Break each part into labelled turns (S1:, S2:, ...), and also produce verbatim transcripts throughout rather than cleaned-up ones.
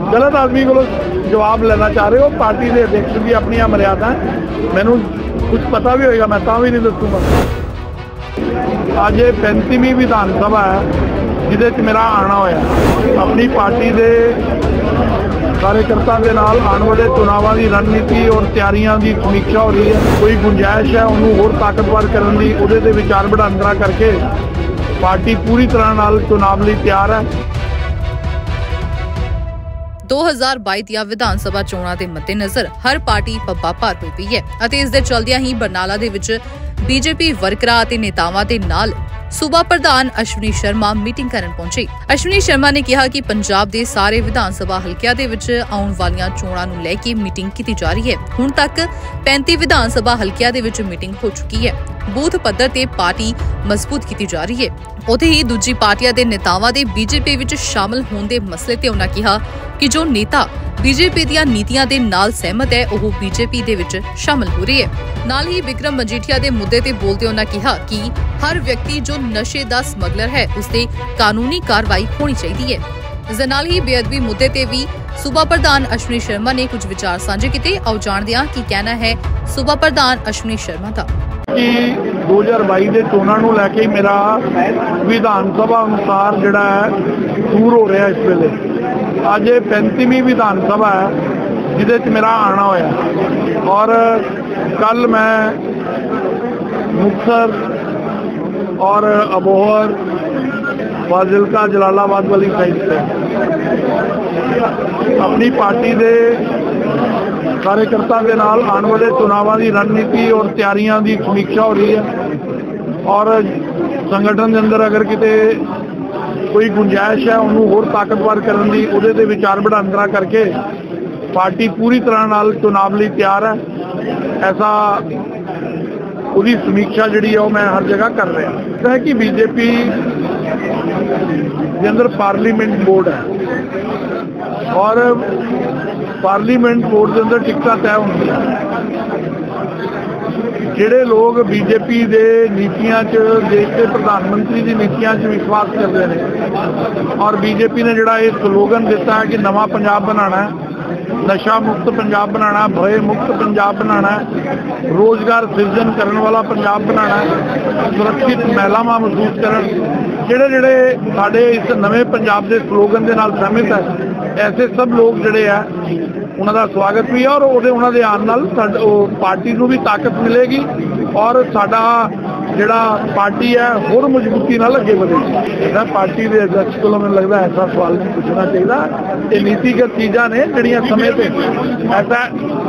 S1: गलत आदमी को जवाब लेना चाह रहे हो। पार्टी के अध्यक्ष की अपनी मर्यादा है, मैनू कुछ पता भी होएगा मैं भी नहीं दसूँगा। अज पैंतीवीं विधान सभा है जिदे च मेरा आना होया। अपनी पार्टी के कार्यकर्ता के नाल आने वाले चुनावों की रणनीति और तैयारियों की समीक्षा हो रही है। कोई गुंजाइश है उन्होंने होर ताकतवर करने की, उहदे विचार वटांदरा करके पार्टी पूरी तरह नाल चुनाव लिए तैयार है।
S2: दो हज़ार बाईस ਦੀਆਂ ਵਿਧਾਨ ਸਭਾ ਚੋਣਾਂ ਦੇ ਮੱਦੇਨਜ਼ਰ ਹਰ ਪਾਰਟੀ ਪੱਬਾ ਭਾਰ ਹੋਈ ਪਈ ਹੈ ਅਤੇ ਇਸ ਦੇ ਚਲਦਿਆਂ ਹੀ ਬਰਨਾਲਾ ਦੇ ਵਿੱਚ ਬੀਜੇਪੀ ਵਰਕਰਾਂ ਅਤੇ ਨੇਤਾਵਾਂ ਦੇ ਨਾਲ ਸੂਬਾ ਪ੍ਰਧਾਨ ਅਸ਼ਵਨੀ ਸ਼ਰਮਾ ਮੀਟਿੰਗ ਕਰਨ ਪਹੁੰਚੇ। ਅਸ਼ਵਨੀ ਸ਼ਰਮਾ ਨੇ ਕਿਹਾ ਕਿ ਪੰਜਾਬ ਦੇ ਸਾਰੇ ਵਿਧਾਨ ਸਭਾ ਹਲਕਿਆਂ ਦੇ ਵਿੱਚ ਆਉਣ ਵਾਲੀਆਂ ਚੋਣਾਂ ਨੂੰ ਲੈ ਕੇ ਮੀਟਿੰਗ ਕੀਤੀ ਜਾ ਰਹੀ ਹੈ। ਹੁਣ ਤੱਕ ਪੈਂਤੀ ਵਿਧਾਨ ਸਭਾ ਹਲਕਿਆਂ ਦੇ ਵਿੱਚ ਮੀਟਿੰਗ ਹੋ ਚੁੱਕੀ ਹੈ। ਬੂਥ ਪੱਧਰ ਤੇ ਪਾਰਟੀ ਮਜ਼ਬੂਤ ਕੀਤੀ ਜਾ ਰਹੀ ਹੈ। ਉੱਥੇ ਹੀ ਦੂਜੀ ਪਾਰਟੀਆਂ ਦੇ ਨੇਤਾਵਾਂ ਦੇ ਬੀਜੇਪੀ ਵਿੱਚ ਸ਼ਾਮਲ ਹੋਣ ਦੇ ਮਸਲੇ ਤੇ ਉਹਨਾਂ ਕਿਹਾ ਕਿ ਜੋ ਨੇਤਾ ਬੀਜੇਪੀ ਦੀਆਂ ਨੀਤੀਆਂ ਦੇ ਨਾਲ ਸਹਿਮਤ ਹੈ ਉਹ ਬੀਜੇਪੀ ਦੇ ਵਿੱਚ ਸ਼ਾਮਲ ਹੋ ਰਹੀ ਹੈ। ਨਾਲ ਹੀ ਵਿਕਰਮ ਮਜੀਠੀਆ ਦੇ ਮੁੱਦੇ ਤੇ ਬੋਲਦੇ ਉਹਨਾਂ ਕਿਹਾ ਕਿ ਹਰ ਵਿਅਕਤੀ ਜੋ ਨਸ਼ੇ ਦਾ ਸਮਗਲਰ ਹੈ ਉਸ ਤੇ ਕਾਨੂੰਨੀ ਕਾਰਵਾਈ ਹੋਣੀ ਚਾਹੀਦੀ ਹੈ। ਇਸ ਦੇ ਨਾਲ ਹੀ ਬੇਅਦਬੀ ਮੁੱਦੇ ਤੇ ਵੀ ਸੂਬਾ ਪ੍ਰਧਾਨ ਅਸ਼ਵਨੀ ਸ਼ਰਮਾ ਨੇ ਕੁਝ ਵਿਚਾਰ ਸਾਂਝੇ ਕੀਤੇ। ਆਓ ਜਾਣਦੇ ਹਾਂ ਕੀ ਕਹਿਣਾ ਹੈ ਸੂਬਾ ਪ੍ਰਧਾਨ ਅਸ਼ਵਨੀ ਸ਼ਰਮਾ ਦਾ।
S1: कि दो हज़ार बाईस के चोणों को लैके मेरा विधान सभा अनुसार जोड़ा है टूर हो रहा इस वेले। अज पैंतीवीं विधान सभा है जिदे च मेरा आना होया और कल मैं मुक्तसर और अबोहर फाजिलका जलालाबाद वाली साइड से अपनी पार्टी के कार्यकर्ता के नाल आने वाले चुनावों की रणनीति और तैयारियों की समीक्षा हो रही है और संगठन के अंदर अगर किते कोई गुंजाइश है उन्होंने होर ताकतवर करने की, उहदे विचार वटांदरा करके पार्टी पूरी तरह नाल चुनाव लिए तैयार है। ऐसा उसकी समीक्षा जी है मैं हर जगह कर रहा है कि बीजेपी के अंदर पार्लीमेंट बोर्ड है और पार्लीमेंट बोर्ड के अंदर टिकटा तय होंगी। जिहड़े लोग बीजेपी के नीतियां च देश के प्रधानमंत्री की नीतियां च विश्वास करते हैं और बीजेपी ने जिहड़ा ये स्लोगन दिता है कि नवा पंजाब बनाना है, नशा मुक्त पंजाब बनाना, भय मुक्त पंजाब बनाना है, रोजगार सृजन करने वाला पंजाब बनाना है, सुरक्षित महिलावां महसूस करन, जिहड़े जिहड़े साडे इस नवे पंजाब के स्लोगन के नाल सहमत है ऐसे सब लोग जिहड़े है उन्होंने स्वागत भी है और उन्होंने आने नाल पार्टी को भी ताकत मिलेगी और साडा जिहड़ा पार्टी है होर मजबूती नाल अगे बढ़ेगी। पार्टी के अध्यक्ष को मैंने लगता है ऐसा सवाल नहीं पूछना चाहिए। ये नीतिगत चीज़ां ने जिहड़ियां समय पे ऐसा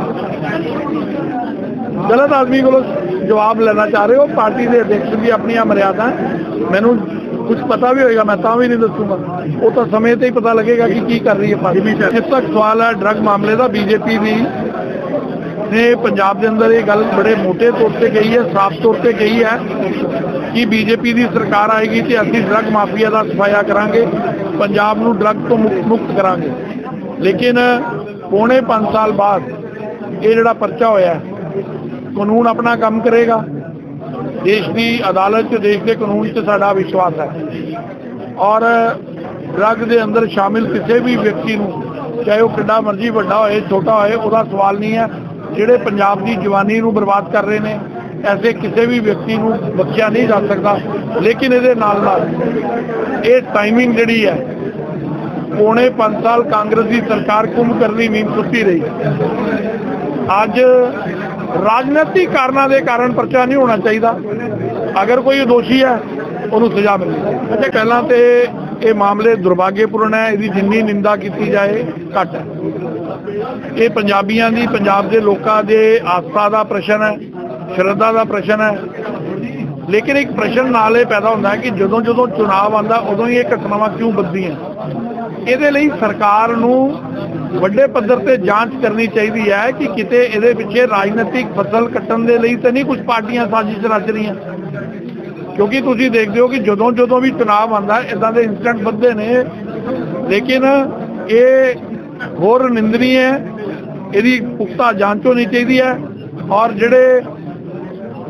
S1: गलत आदमी को जवाब लेना चाह रहे हो। पार्टी के अध्यक्ष की अपनी मर्यादा है, मैनू कुछ पता भी होएगा मैं भी नहीं दसूँगा। वो तो समय से ही पता लगेगा कि की कर रही है पार्टी। जिस तक सवाल है ड्रग मामले का, बीजेपी भी ने पंजाब के अंदर ये गल बड़े मोटे तौर पर कही है, साफ तौर पर कही है कि बीजेपी की सरकार आएगी तो असीं ड्रग माफिया का सफाया करांगे, पंजाब नूं ड्रग तो मुक्त मुक्त करांगे। लेकिन पौने पाँच साल बाद ये जिहड़ा परचा होया कानून अपना काम करेगा। देश की अदालत च देश के कानून से साडा विश्वास है और ड्रग के अंदर शामिल किसी भी व्यक्ति को चाहे वह कितना मर्जी बड़ा होए छोटा होए उसका सवाल नहीं है। जिहड़े पंजाब की जवानी को बर्बाद कर रहे हैं ऐसे किसी भी व्यक्ति को बख्शिया नहीं जा सकता। लेकिन ये नाल नाल ये टाइमिंग जिहड़ी है पौने पाँच साल कांग्रेस की सरकार कुंभ करनी नींद सुती रही। अज राजनीतिक कारणों के कारण परचा नहीं होना चाहिए। अगर कोई दोषी है उन्होंने सजा मिलनी। अच्छा पहला तो ये मामले दुर्भाग्यपूर्ण है, इसकी जिन्नी निंदा की जाए घट है। ये पंजाबियों की पंजाब के लोगों के आस्था का प्रश्न है, श्रद्धा का प्रश्न है। लेकिन एक प्रश्न नाल ये पैदा होता है कि जदों जदों चुनाव आता उदों ही ये घटनावां क्यों बददियां। ਇਹਦੇ ਲਈ ਸਰਕਾਰ ਨੂੰ ਵੱਡੇ ਪੱਧਰ ਤੇ ਜਾਂਚ ਕਰਨੀ ਚਾਹੀਦੀ ਹੈ ਕਿ ਕਿਤੇ ਇਹਦੇ ਪਿੱਛੇ ਰਾਜਨੀਤਿਕ ਫਸਲ ਕੱਟਣ ਦੇ ਲਈ ਤਾਂ ਨਹੀਂ ਕੁਝ ਪਾਰਟੀਆਂ ਸਾਜ਼ਿਸ਼ ਰਚ ਰਹੀਆਂ। ਕਿਉਂਕਿ ਤੁਸੀਂ ਦੇਖਦੇ ਹੋ ਕਿ ਜਦੋਂ ਜਦੋਂ ਵੀ ਚੁਣਾਵ ਆਉਂਦਾ ਇਦਾਂ ਦੇ ਇਨਸੀਡੈਂਟ ਵੱਧਦੇ ਨੇ। ਲੇਕਿਨ ਇਹ ਹੋਰ ਨਿੰਦਨੀय है, ਇਹਦੀ ਪੁਖਤਾ ਜਾਂਚ ਹੋਣੀ ਚਾਹੀਦੀ ਹੈ। और ਜਿਹੜੇ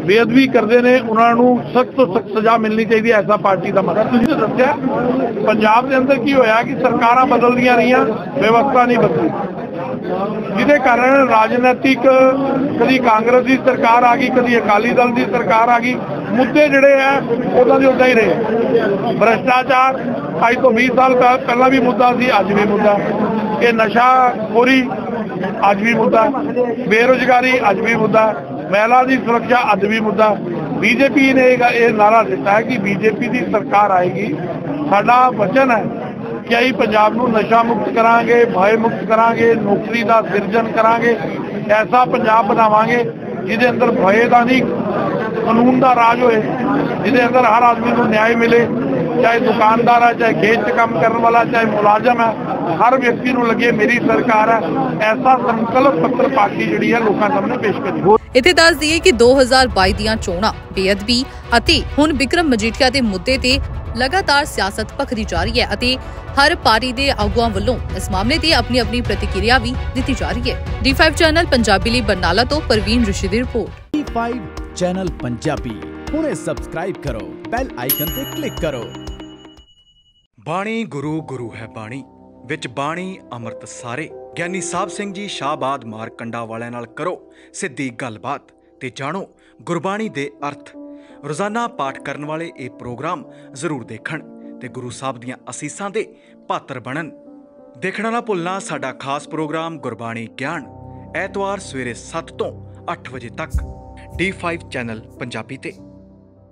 S1: ਬੇਅਦਬੀ ਕਰਦੇ ਨੇ ਉਹਨਾਂ ਨੂੰ ਸਖਤ ਤੋਂ ਸਖਤ ਸਜ਼ਾ ਮਿਲਣੀ ਚਾਹੀਦੀ ਹੈ। ਐਸਾ ਪਾਰਟੀ ਦਾ ਮਤਲਬ ਤੁਸੀਂ ਦੱਸਿਆ ਪੰਜਾਬ ਦੇ ਅੰਦਰ ਕੀ ਹੋਇਆ ਕਿ ਸਰਕਾਰਾਂ ਬਦਲਦੀਆਂ ਰਹੀਆਂ, ਵਿਵਸਥਾ ਨਹੀਂ ਬਦਲੀ, ਜਿਹਦੇ ਕਾਰਨ ਰਾਜਨੀਤਿਕ ਕਦੀ ਕਾਂਗਰਸ ਦੀ ਸਰਕਾਰ ਆ ਗਈ, ਕਦੀ ਅਕਾਲੀ ਦਲ ਦੀ ਸਰਕਾਰ ਆ ਗਈ, ਮੁੱਦੇ ਜਿਹੜੇ ਹੈ ਉਦਾਂ ਦੇ ਉਦਾਂ ਹੀ ਰਹੇ। ਭ੍ਰਿਸ਼ਟਾਚਾਰ ਅੱਜ ਤੋਂ ਵੀਹ ਸਾਲ ਪਹਿਲਾਂ ਵੀ ਮੁੱਦਾ ਸੀ, ਅੱਜ ਵੀ ਮੁੱਦਾ। ਇਹ ਨਸ਼ਾਖੋਰੀ ਅੱਜ ਵੀ ਮੁੱਦਾ, ਬੇਰੁਜ਼ਗਾਰੀ ਅੱਜ ਵੀ ਮੁੱਦਾ, ਮਹਿਲਾ ਦੀ ਸੁਰੱਖਿਆ ਅੱਜ ਵੀ ਮੁੱਦਾ। ਬੀਜੇਪੀ ਨੇ ਇਹ ਨਾਰਾ ਦਿੱਤਾ ਹੈ ਕਿ ਬੀਜੇਪੀ ਦੀ ਸਰਕਾਰ ਆਏਗੀ, ਸਾਡਾ ਵਚਨ ਹੈ ਕਿ ਅਸੀਂ ਪੰਜਾਬ ਨੂੰ ਨਸ਼ਾ ਮੁਕਤ ਕਰਾਂਗੇ, ਭੈ ਮੁਕਤ ਕਰਾਂਗੇ, ਨੌਕਰੀ ਦਾ ਸਿਰਜਣ ਕਰਾਂਗੇ, ਐਸਾ ਪੰਜਾਬ ਬਣਾਵਾਂਗੇ ਜਿਹਦੇ ਅੰਦਰ ਭੈ ਦਾ ਨਹੀਂ ਕਾਨੂੰਨ ਦਾ ਰਾਜ ਹੋਏ, ਜਿਹਦੇ ਅੰਦਰ ਹਰ ਆਦਮੀ ਨੂੰ ਨਿਆਂ ਮਿਲੇ, ਚਾਹੇ ਦੁਕਾਨਦਾਰ ਹੈ, ਚਾਹੇ ਖੇਤ 'ਚ ਕੰਮ ਕਰਨ ਵਾਲਾ, ਚਾਹੇ ਮੁਲਾਜ਼ਮ ਹੈ, ਹਰ ਵਿਅਕਤੀ ਨੂੰ ਲੱਗੇ ਮੇਰੀ ਸਰਕਾਰ ਹੈ। ਐਸਾ ਸੰਕਲਪ ਪੱਤਰ ਪਾਰਟੀ ਜਿਹੜੀ ਹੈ ਲੋਕਾਂ ਸਾਹਮਣੇ ਪੇਸ਼ ਕਰੀ।
S2: ਇੱਥੇ ਦੱਸ ਦਈਏ ਕਿ ਦੋ ਹਜ਼ਾਰ ਬਾਈ ਦੀਆਂ ਚੋਣਾਂ ਬੇਅਦਬੀ ਅਤੇ ਹੁਣ ਬਿਕਰਮ ਮਜੀਠੀਆ ਦੇ ਮੁੱਦੇ ਤੇ ਲਗਾਤਾਰ ਸਿਆਸਤ ਭਖਦੀ ਜਾ ਰਹੀ ਹੈ ਅਤੇ ਹਰ ਪਾਰਟੀ ਦੇ ਆਗੂਆਂ ਵੱਲੋਂ ਇਸ ਮਾਮਲੇ ਤੇ ਆਪਣੀ ਆਪਣੀ ਪ੍ਰਤੀਕਿਰਿਆ ਵੀ ਦਿੱਤੀ ਜਾ ਰਹੀ ਹੈ। ਡੀ ਫਾਈਵ ਚੈਨਲ ਪੰਜਾਬੀ ਲਈ ਬਰਨਾਲਾ ਤੋਂ ਪ੍ਰਵੀਨ ਰਿਸ਼ੀ ਦੀ report.
S3: D five channel Punjabi ਹੁਣੇ ਸਬਸਕ੍ਰਾਈਬ ਕਰੋ, ਬੈਲ ਆਈਕਨ ਤੇ ਕਲਿੱਕ ਕਰੋ।
S4: ਬਾਣੀ ਗੁਰੂ ਗੁਰੂ ਹੈ ਬਾਣੀ, ਵਿੱਚ ਬਾਣੀ ਅੰਮ੍ਰਿਤ ਸਾਰੇ। ਗਿਆਨੀ ਸਾਹਿਬ ਸਿੰਘ ਜੀ ਸ਼ਾਹਬਾਦ ਮਾਰਕੰਡਾ ਵਾਲਿਆਂ ਨਾਲ ਕਰੋ ਸਿੱਧੀ ਗੱਲਬਾਤ ਤੇ ਜਾਣੋ ਗੁਰਬਾਣੀ ਦੇ ਅਰਥ। ਰੋਜ਼ਾਨਾ ਪਾਠ ਕਰਨ ਵਾਲੇ ਇਹ ਪ੍ਰੋਗਰਾਮ ਜ਼ਰੂਰ ਦੇਖਣ ਤੇ ਗੁਰੂ ਸਾਹਿਬ ਦੀਆਂ ਅਸੀਸਾਂ ਦੇ ਪਾਤਰ ਬਣਨ। ਦੇਖਣਾ ਨਾ ਭੁੱਲਣਾ ਸਾਡਾ ਖਾਸ ਪ੍ਰੋਗਰਾਮ ਗੁਰਬਾਣੀ ਗਿਆਨ, ਐਤਵਾਰ ਸਵੇਰੇ ਸੱਤ ਤੋਂ ਅੱਠ ਵਜੇ ਤੱਕ ਡੀ ਫਾਈਵ ਚੈਨਲ ਪੰਜਾਬੀ ਤੇ।